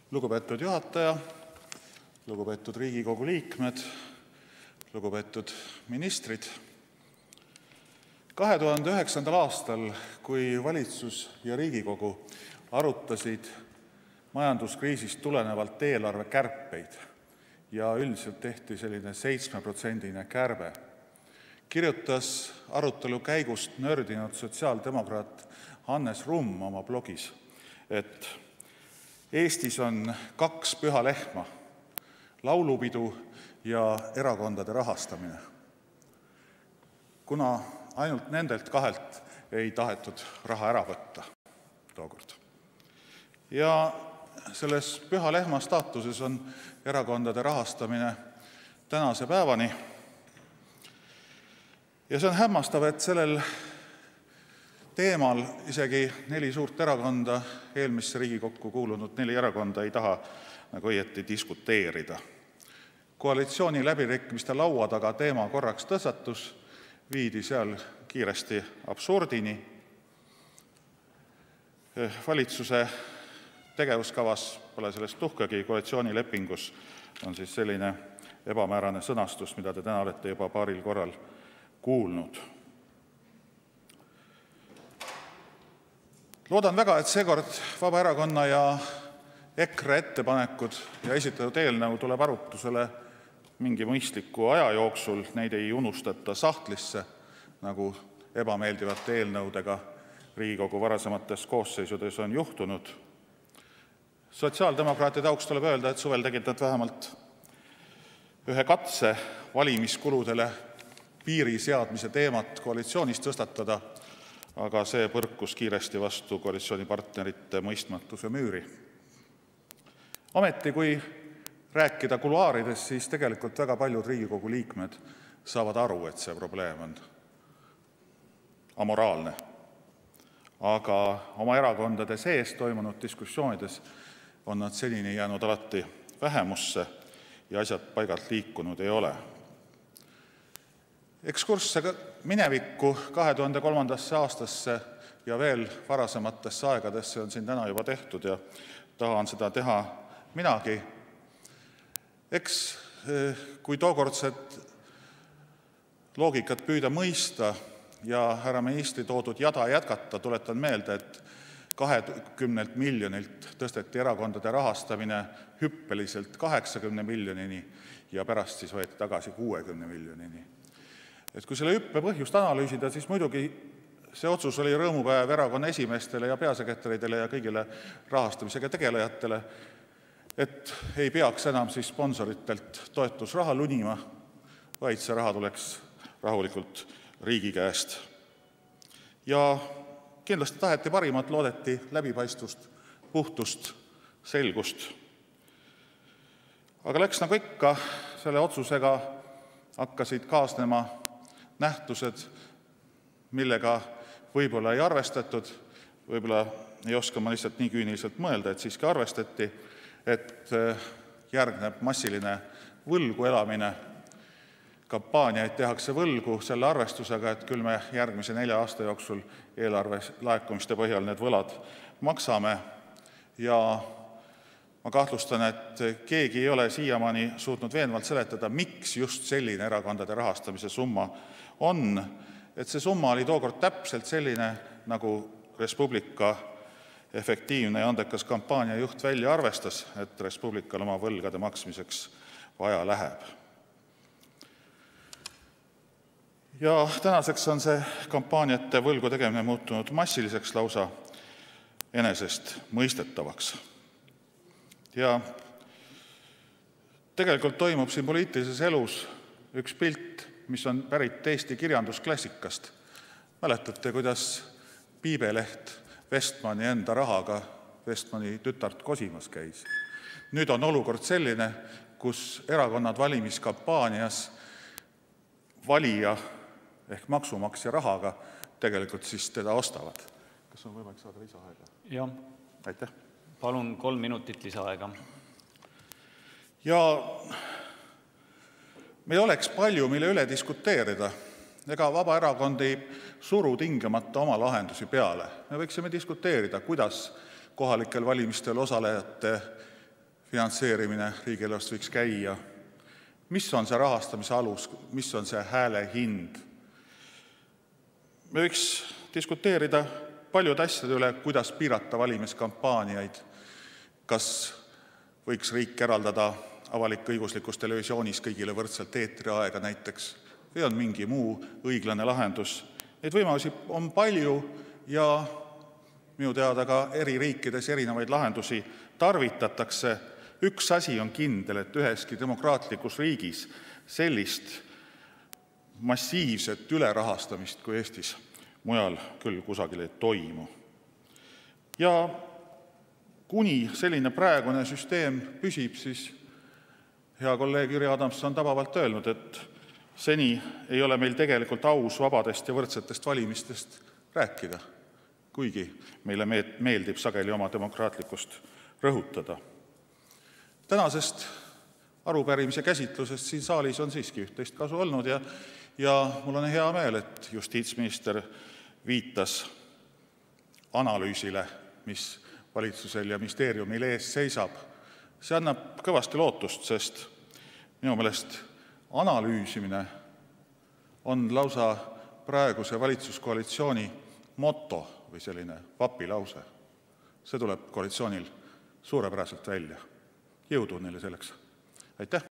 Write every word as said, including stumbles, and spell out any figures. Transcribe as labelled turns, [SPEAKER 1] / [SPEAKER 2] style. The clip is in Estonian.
[SPEAKER 1] Lugupeetud juhataja, lugupeetud Riigikogu liikmed, lugupeetud ministrid. kahe tuhande üheksandal aastal, kui valitsus ja Riigikogu arutasid majanduskriisist tulenevalt eelarve kärpeid ja üldiselt tehti selline seitsmeprotsendine kärbe, kirjutas arutelu käigust nördinud sotsiaaldemokraat Hannes Rumm oma blogis, et Eestis on kaks püha lehma, laulupidu ja erakondade rahastamine, kuna ainult nendelt kahelt ei tahetud raha ära võtta tookord. Ja selles püha lehma staatuses on erakondade rahastamine tänase päevani. Ja see on hämmastav, et sellel teemal isegi neli suurt erakonda, eelmisse Riigikokku kuulunud neli erakonda ei taha nagu õieti diskuteerida. Koalitsiooni läbirääkimiste laua taga teema korraks tõstatus, viidi seal kiiresti absurdini. Valitsuse tegevuskavas pole sellest tuhkagi, koalitsioonilepingus on siis selline ebamäärane sõnastus, mida te täna olete juba paaril korral kuulnud. Loodan väga, et seekord Vabaerakonna ja EKRE ettepanekud ja esitatud eelnõu tuleb arutusele mingi mõistliku aja jooksul, neid ei unustata sahtlisse, nagu ebameeldivate eelnõudega Riigikogu varasemates koosseisudes on juhtunud. Sotsiaaldemokraatide auks tuleb öelda, et suvel tegid nad vähemalt ühe katse valimiskuludele piiri seadmise teemat koalitsioonis tõstatada, aga see põrkus kiiresti vastu koalitsioonipartnerite mõistmatuse müüri. Ometi, kui rääkida kuluaarides, siis tegelikult väga paljud Riigikogu liikmed saavad aru, et see probleem on amoraalne. Aga oma erakondade sees toimunud diskussioonides on nad senini jäänud alati vähemusse ja asjad paigalt liikunud ei ole. Ekskurss minevikku kahe tuhande kolmandasse aastasse ja veel varasematesse aegadesse on siin täna juba tehtud ja tahan seda teha minagi. Eks kui tookordset loogikat püüda mõista ja härra ministri toodud jada jätkata, tuletan meelde, et kahekümnelt miljonilt tõsteti erakondade rahastamine hüppeliselt kaheksakümne miljonini ja pärast siis võeti tagasi kuuekümne miljonini. Et kui selle hüppe põhjust analüüsida, siis muidugi see otsus oli rõõmupäev erakonna esimeestele ja peasekretäridele ja kõigile rahastamisega tegelejatele, et ei peaks enam siis sponsoritelt toetusraha lunima, vaid see raha tuleks rahulikult riigi käest. Ja kindlasti taheti parimat, loodeti läbipaistvust, puhtust, selgust. Aga läks nagu ikka, selle otsusega hakkasid kaasnema nähtused, millega võib-olla ei arvestatud, võib-olla ei oska ma lihtsalt nii küüniliselt mõelda, et siiski arvestati, et järgneb massiline võlgu elamine, kampaaniaid tehakse võlgu selle arvestusega, et küll me järgmise nelja aasta jooksul eelarve laekumiste põhjal need võlad maksame. Ja ma kahtlustan, et keegi ei ole siiamaani suutnud veenvalt seletada, miks just selline erakondade rahastamise summa on. Et see summa oli tookord täpselt selline, nagu Res Publica efektiivne ja andekas kampaaniajuht välja arvestas, et Res Publical oma võlgade maksmiseks vaja läheb. Ja tänaseks on see kampaaniate võlgu tegemine muutunud massiliseks lausa enesest mõistetavaks. Ja tegelikult toimub siin poliitilises elus üks pilt, mis on pärit Eesti kirjandusklassikast. Mäletate, kuidas Piibeleht Vestmani enda rahaga Vestmani tütart kosimas käis. Nüüd on olukord selline, kus erakonnad valimiskampaanias valija ehk maksumaksja rahaga tegelikult siis teda ostavad. Kas on võimalik saada lisaaega?
[SPEAKER 2] Jah.
[SPEAKER 1] Aitäh.
[SPEAKER 2] Palun kolm minutit lisaaega.
[SPEAKER 1] Ja meil oleks palju, mille üle diskuteerida. Ega Vabaerakond ei suru tingemata oma lahendusi peale. Me võiksime diskuteerida, kuidas kohalikel valimistel osalejate finantseerimine riigieelarvest võiks käia, mis on see rahastamise alus, mis on see hääle hind. Me võiks diskuteerida paljude asjade üle, kuidas piirata valimiskampaaniaid, kas võiks riik eraldada avalik-õiguslikus televisioonis kõigile võrdselt eetriaega näiteks, või on mingi muu õiglane lahendus. Neid võimalusi on palju ja minu teada ka eri riikides erinevaid lahendusi tarvitatakse. Üks asi on kindel, et üheski demokraatlikus riigis sellist massiivset ülerahastamist kui Eestis mujal küll kusagil ei toimu. Ja kuni selline praegune süsteem püsib, siis hea kolleeg Jüri Adams on tabavalt öelnud, et seni ei ole meil tegelikult aus vabadest ja võrdsetest valimistest rääkida, kuigi meile meeldib sageli oma demokraatlikkust rõhutada. Tänasest arupärimise käsitlusest siin saalis on siiski üht-teist kasu olnud ja, ja mul on hea meel, et justiitsminister viitas analüüsile, mis valitsusel ja ministeeriumil ees seisab. See annab kõvasti lootust, sest minu meelest analüüsimine on lausa praeguse valitsuskoalitsiooni moto või selline vapilause. See tuleb koalitsioonil suurepäraselt välja. Jõudu neile selleks. Aitäh!